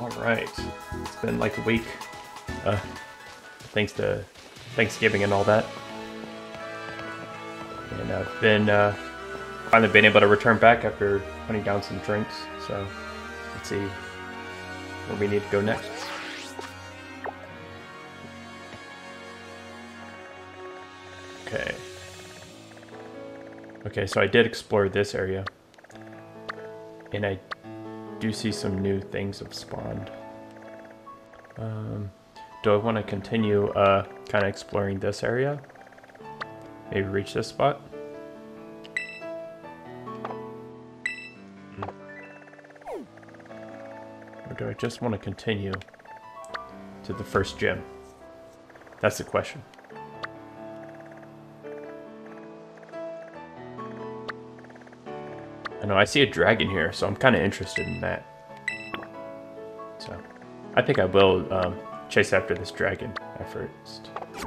Alright, it's been like a week, thanks to Thanksgiving and all that. And I've been, finally been able to return back after putting down some drinks, so let's see where we need to go next. Okay. Okay, so I did explore this area, and I do see some new things have spawned. Do I want to continue kind of exploring this area? Maybe reach this spot? Or do I just want to continue to the first gym? That's the question. I know I see a dragon here, so I'm kind of interested in that. So, I think I will chase after this dragon at first.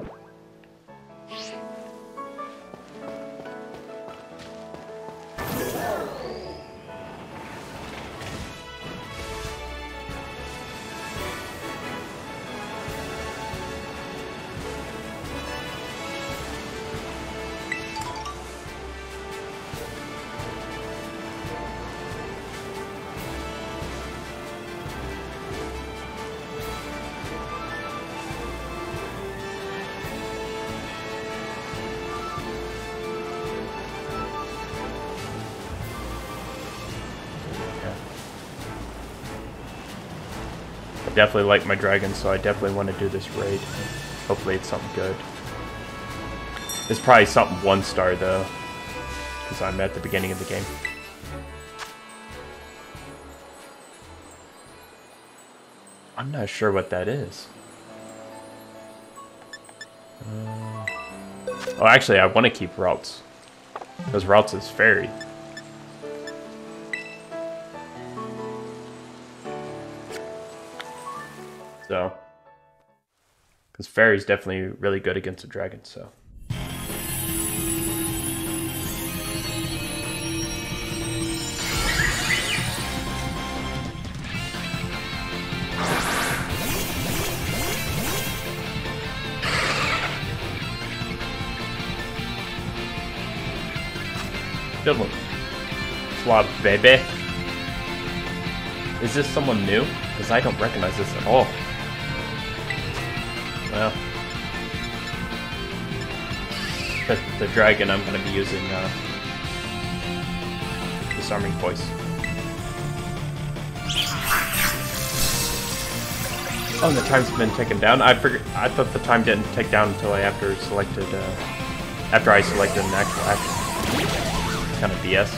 Definitely like my dragon, so I definitely want to do this raid. Hopefully it's something good. It's probably something 1-star though, because I'm at the beginning of the game. I'm not sure what that is. Oh, actually, I want to keep Ralts, because Ralts is fairy. So, because fairy's definitely really good against a dragon, so. Good one. Swab, baby. Is this someone new? Because I don't recognize this at all. Well, the dragon, I'm going to be using Disarming Voice. Oh, the time's been taken down. I thought the time didn't take down until after I selected an actual action. Kind of BS.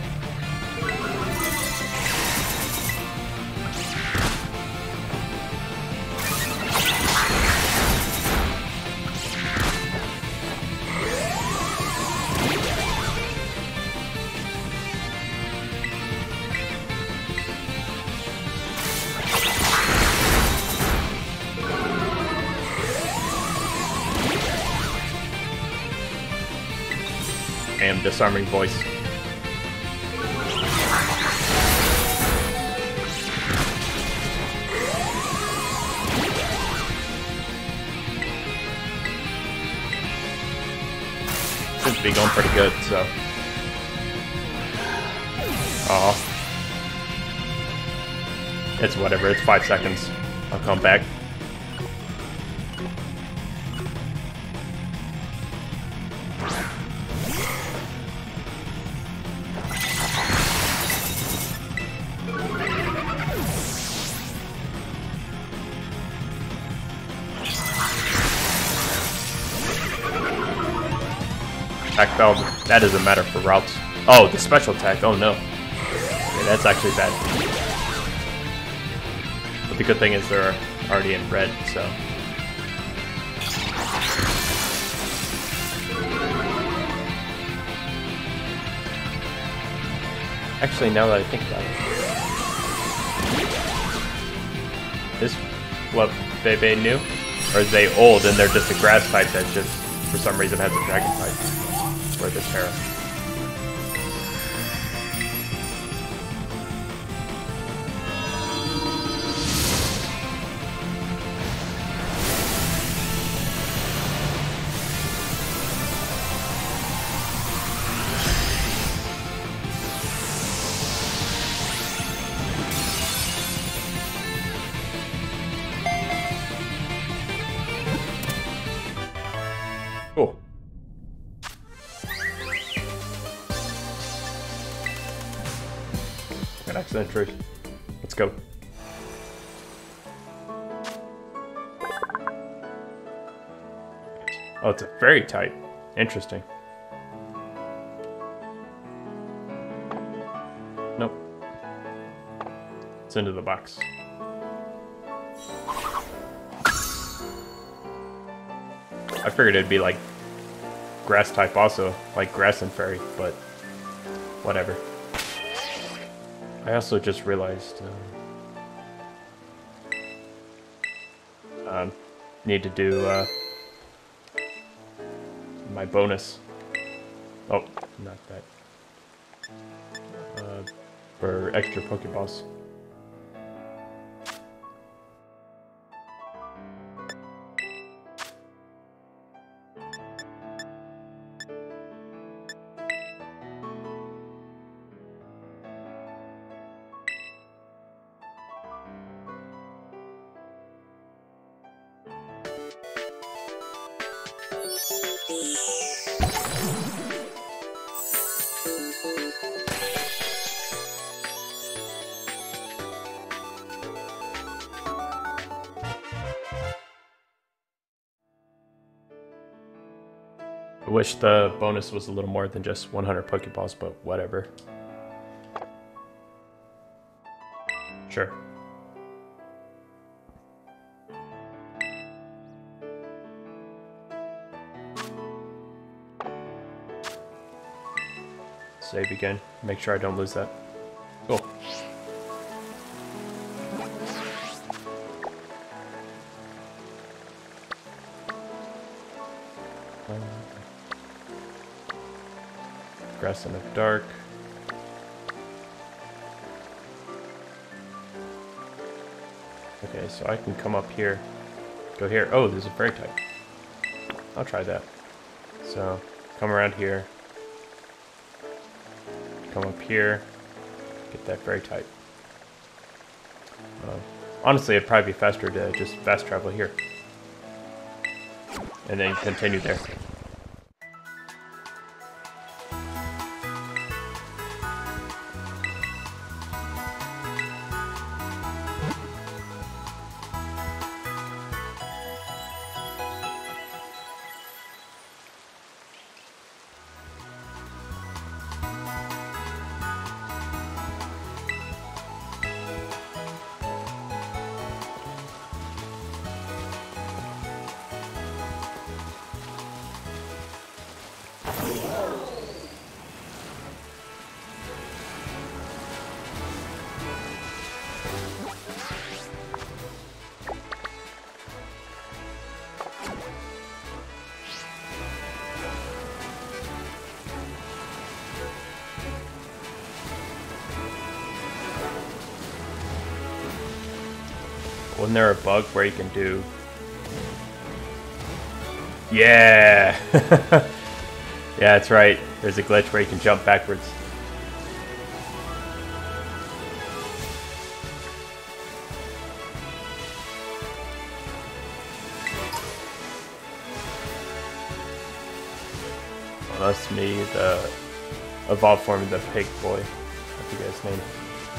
And Disarming Voice. Seems to be going pretty good, so. Aw. It's whatever, it's 5 seconds. I'll come back. Attack failed. That doesn't matter for routes. Oh, the special attack. Oh no. Yeah, that's actually bad. But the good thing is they're already in red, so. Actually, now that I think about it. Is what Bebe new? Or is they old and they're just a grass type that just, for some reason, has a dragon type? Or this Terra. entry. Let's go. Oh, it's a fairy type. Interesting. Nope. It's into the box. I figured it'd be like grass type also, like grass and fairy, but whatever. I also just realized need to do my bonus. Oh, not that. For extra Pokeballs. I wish the bonus was a little more than just 100 Pokeballs, but whatever. Sure. Save again. Make sure I don't lose that. Cool. Grass in the dark. Okay, so I can come up here. Go here. Oh, there's a fairy type. I'll try that. So, come around here. Come up here. Get that fairy type. Honestly, it'd probably be faster to just fast travel here. And then continue there. Wasn't there a bug where you can do... Yeah! Yeah, that's right. There's a glitch where you can jump backwards. Well, that's me, the evolved form of the pig boy. I forget his name.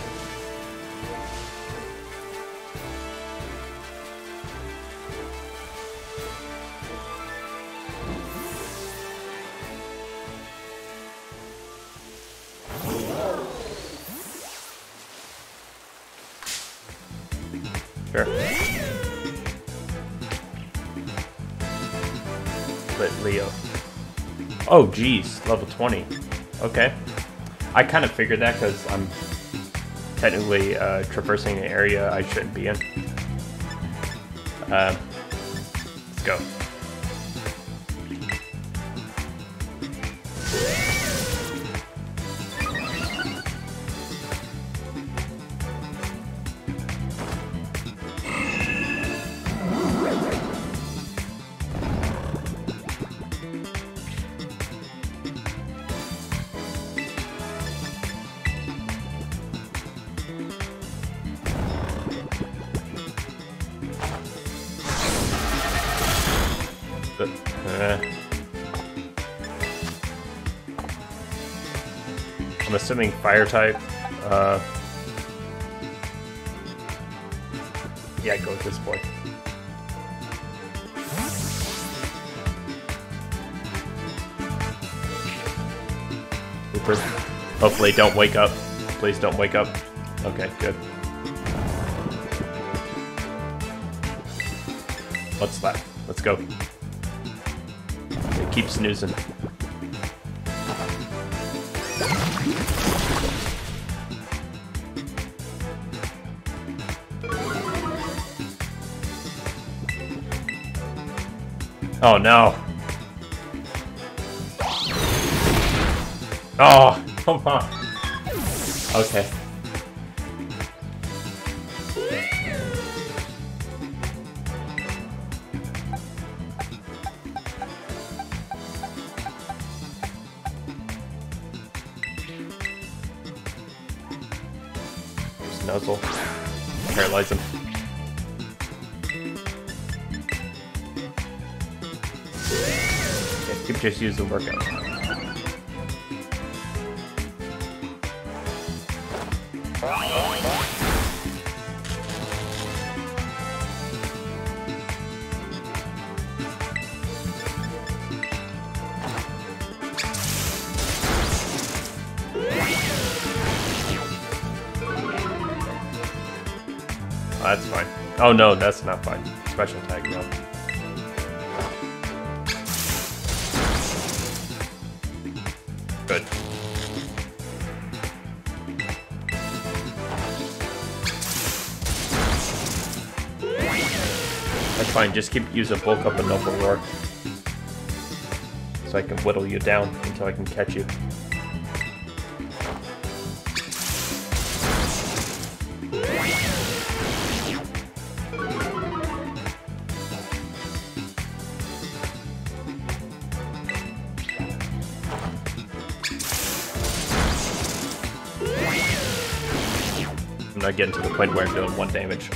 Sure. Let Leo. Oh, geez, level 20. Okay. I kind of figured that because I'm technically traversing an area I shouldn't be in. Let's go. I'm assuming fire type. Yeah, go with this boy. Hooper. Hopefully don't wake up. Please don't wake up. Okay, good. What's that? Let's go. Keep snoozing. Oh no. Oh, come on. Okay. Just nuzzle. Paralyze him. Okay, keep just using workout. That's fine. Oh no, that's not fine. Special tag, no. Good. That's fine, just keep using bulk up and Noble Roar. So I can whittle you down until I can catch you. I'm not getting to the point where I'm doing 1 damage.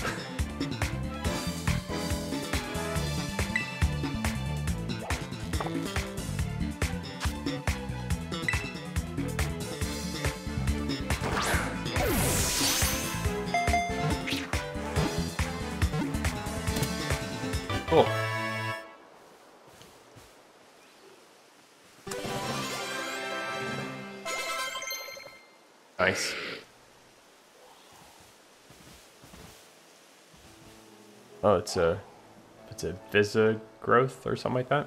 Cool. Nice. Oh, it's a Visa growth or something like that.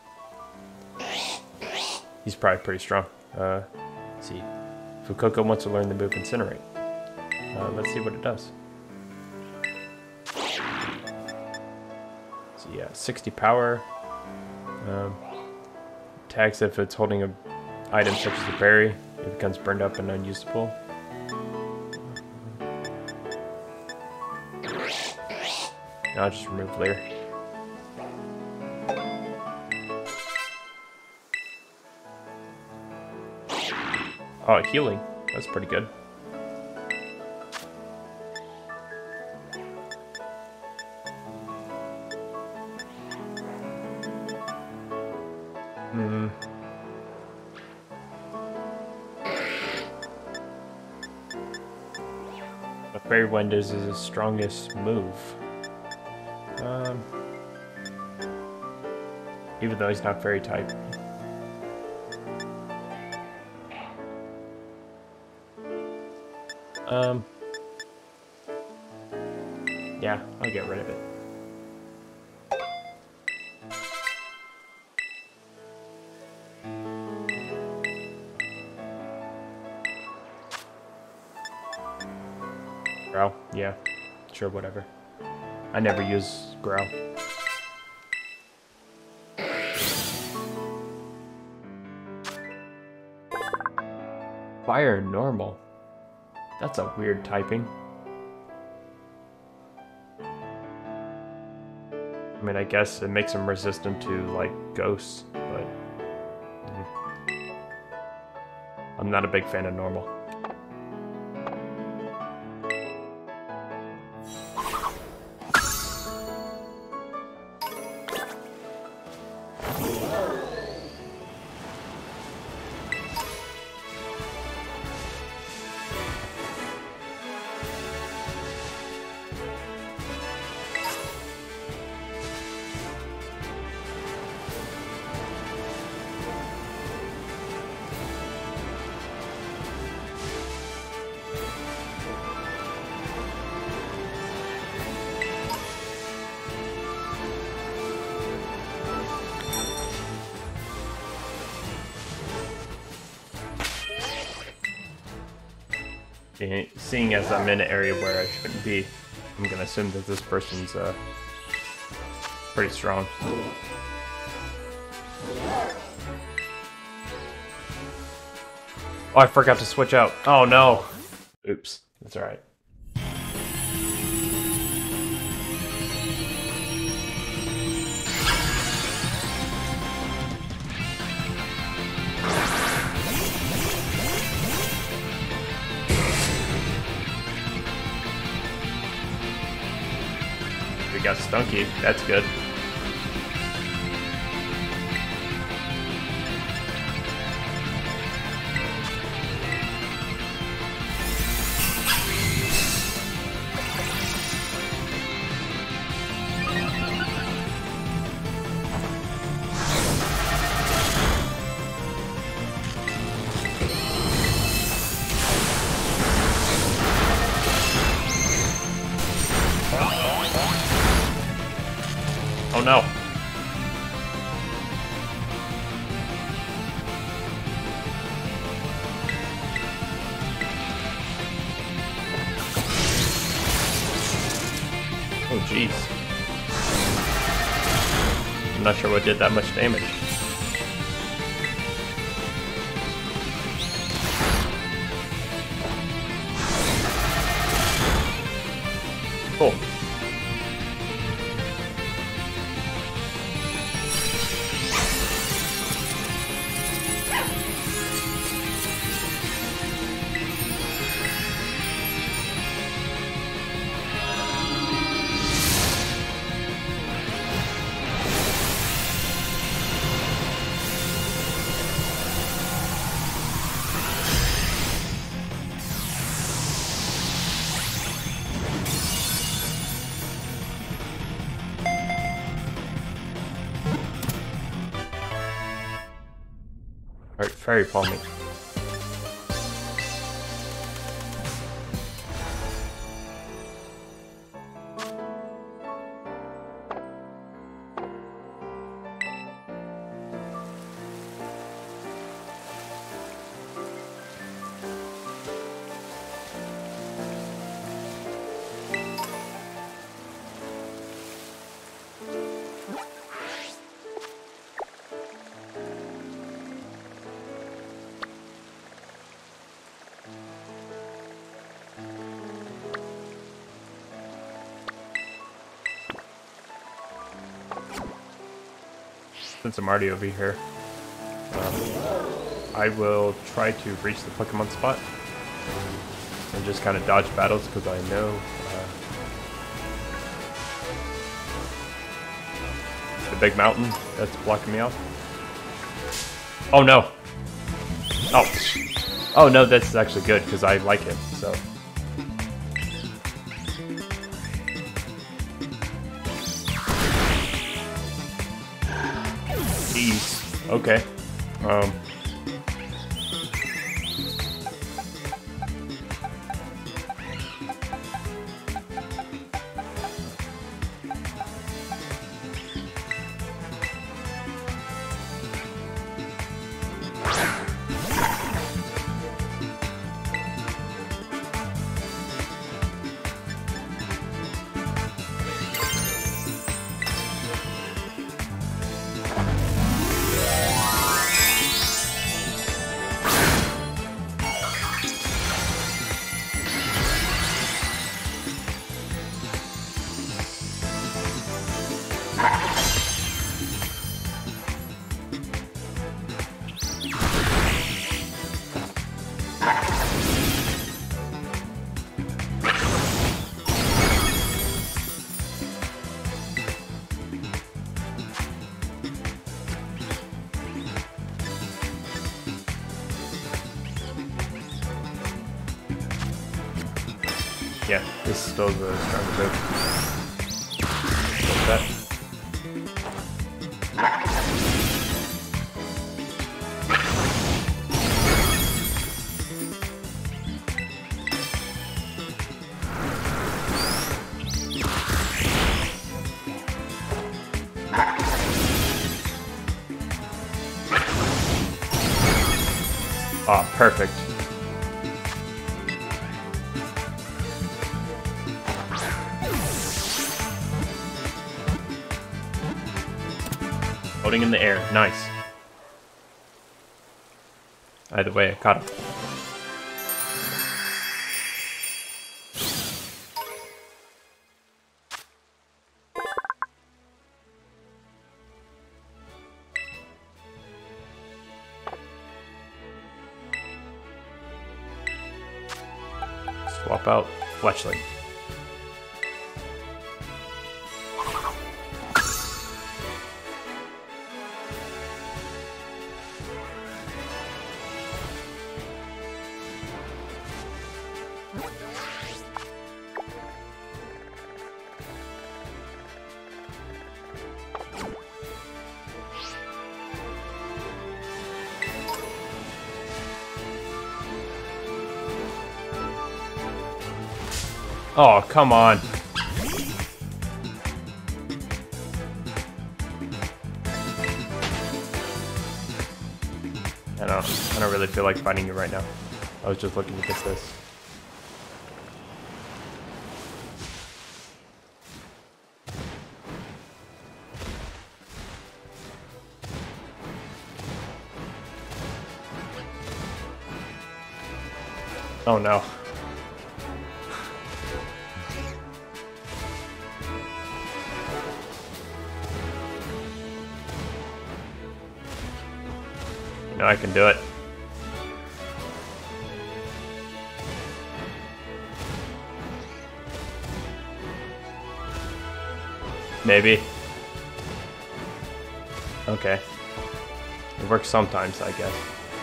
He's probably pretty strong. Let's see. Fuecoco wants to learn the move Incinerate. Let's see what it does. So yeah, 60 power. Attacks if it's holding a item such as a berry. It becomes burned up and unusable. I'll just remove Leer. Oh, healing. That's pretty good. A Fairy Wind is his strongest move. Even though he's not fairy type. Yeah, I'll get rid of it. Growl? Yeah, sure, whatever. I never use Growl. Fire normal. That's a weird typing. I mean, I guess it makes him resistant to, like, ghosts, but... I'm not a big fan of normal. seeing as I'm in an area where I shouldn't be, I'm gonna assume that this person's pretty strong. Oh, I forgot to switch out. Oh no! Oops, that's alright. We got Stunky, that's good. Oh no. Oh jeez. I'm not sure what did that much damage. Cool. Alright, Fairy Palm me. Since I'm already over here, I will try to reach the Pokemon spot and just kind of dodge battles because I know the big mountain that's blocking me off. Oh no! Oh, oh no, that's actually good because I like it. So. Jeez. Okay. Yeah, this is still the stronger move. Like that. Ah, perfect. Floating in the air. Nice. Either way, I caught him. Swap out Fletchling. Oh, come on. I don't really feel like fighting you right now. I was just looking to get this. Oh no. You know I can do it. Maybe. Okay. It works sometimes, I guess.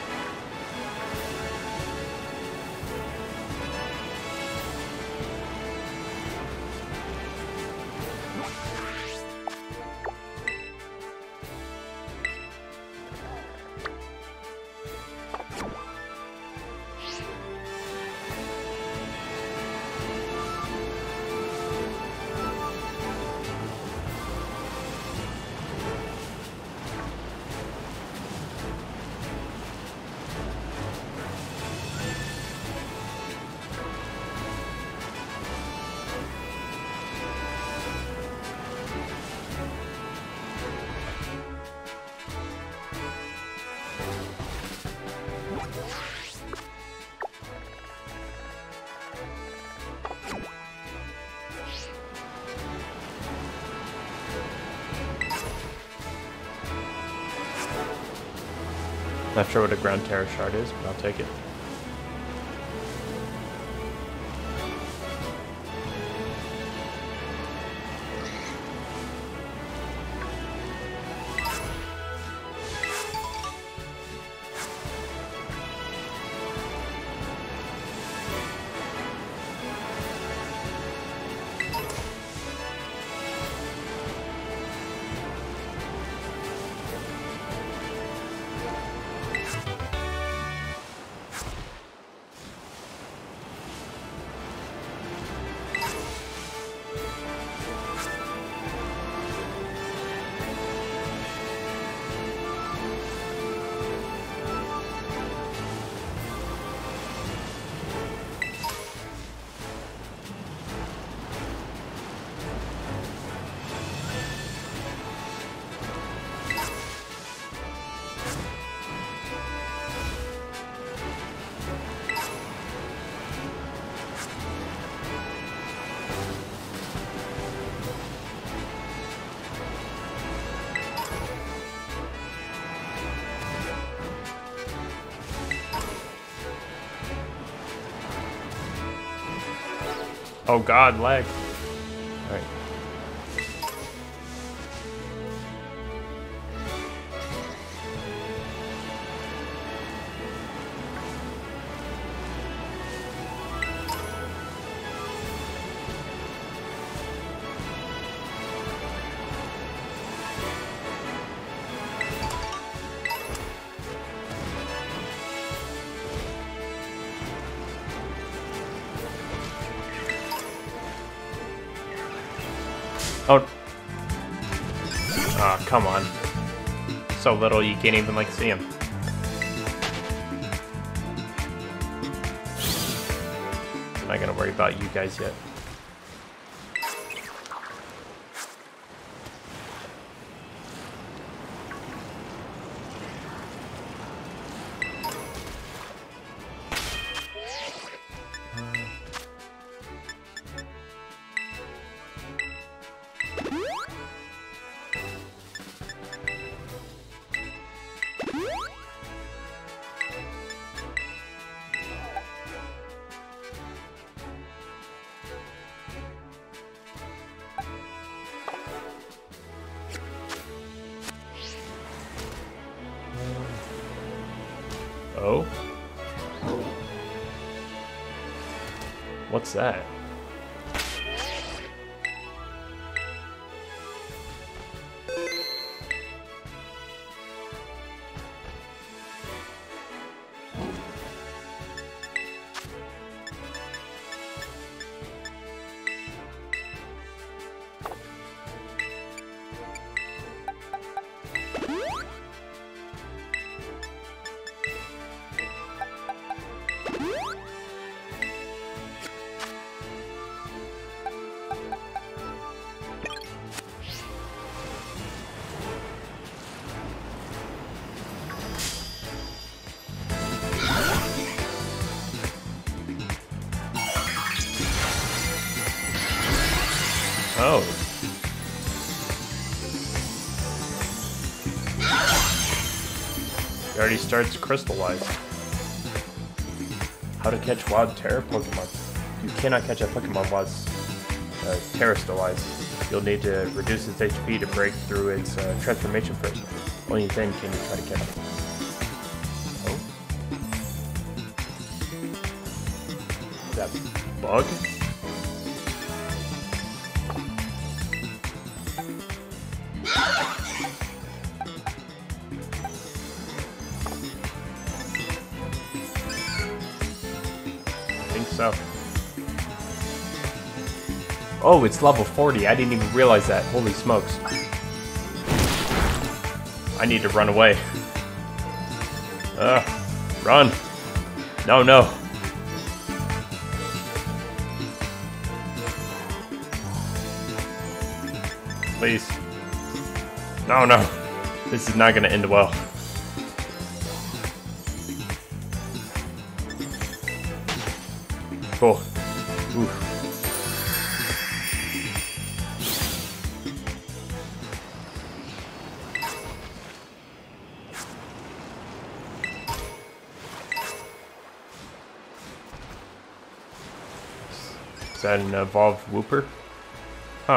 Not sure what a ground terror shard is, but I'll take it. Oh god, lag. Alright. Oh. Ah, come on. So little you can't even, like, see him. I'm not gonna worry about you guys yet. Oh? What's that? Oh. It already starts crystallized. How to catch wild Terra Pokemon. You cannot catch a Pokemon while it's terastallized. You'll need to reduce its HP to break through its transformation first. Only then can you try to catch it. Oh? Is that bug? So. Oh, it's level 40. I didn't even realize that. Holy smokes. I need to run away. Run. No, no. Please. No, no. This is not going to end well. Cool. Oof. Is that an evolved Wooper? Huh.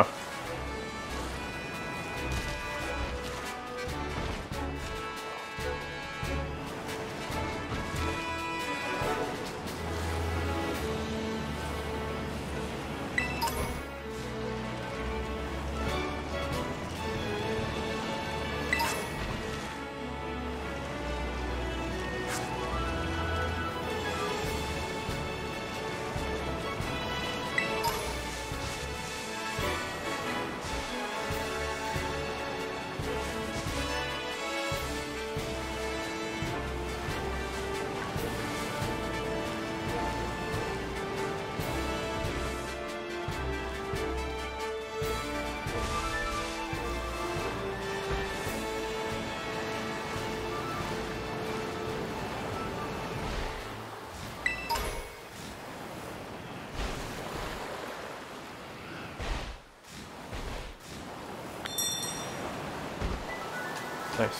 Nice.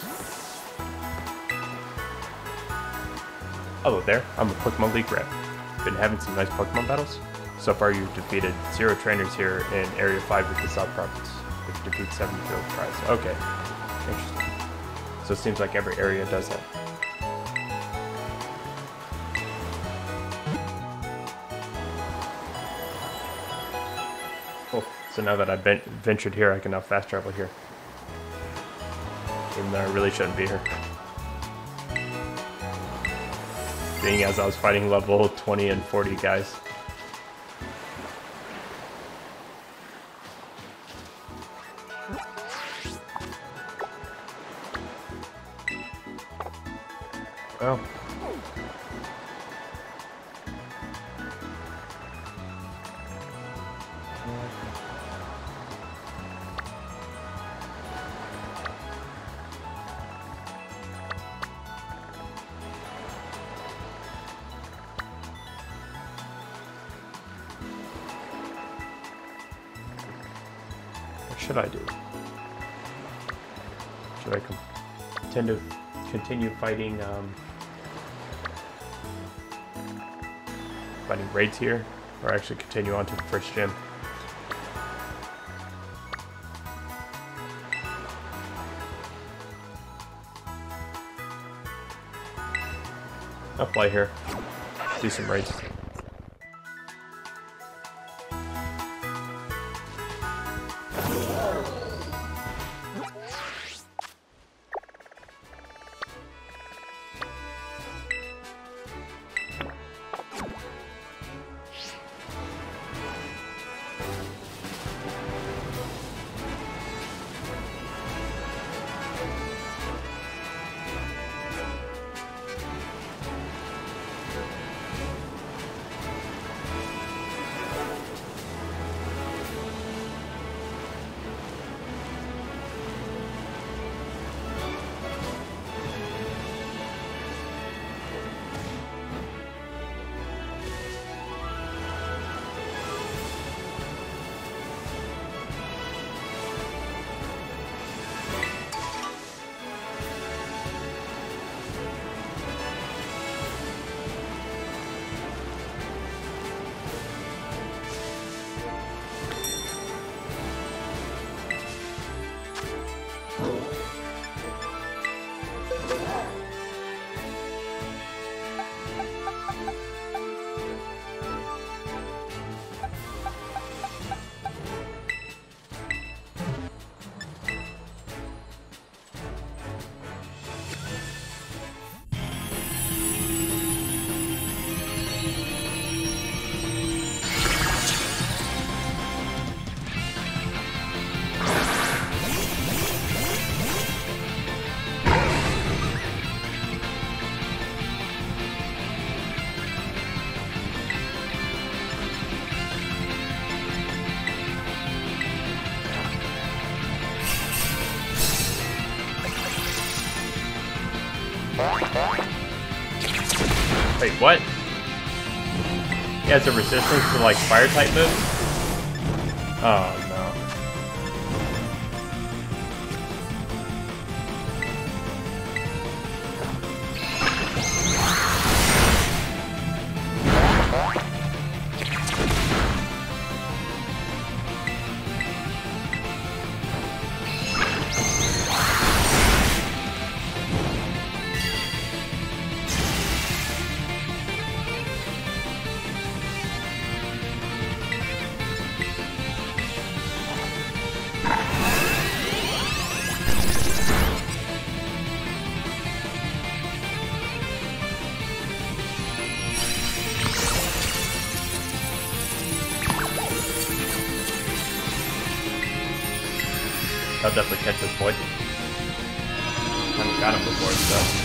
Hello there, I'm a Pokemon League rep. Been having some nice Pokemon battles? So far you've defeated 0 trainers here in Area 5 with the South Province. If you defeat 7 field prize. Okay. Interesting. So it seems like every area does that. Cool. So now that I've ventured here, I can now fast travel here. Even though I really shouldn't be here. Being as I was fighting level 20 and 40 guys. Well. What should I do? Should I continue fighting fighting raids here, or actually continue on to the first gym? I'll fly here. Do some raids. Wait, what? He has a resistance to like fire type moves? Oh no. I'll definitely catch this boy. I haven't got him before, so.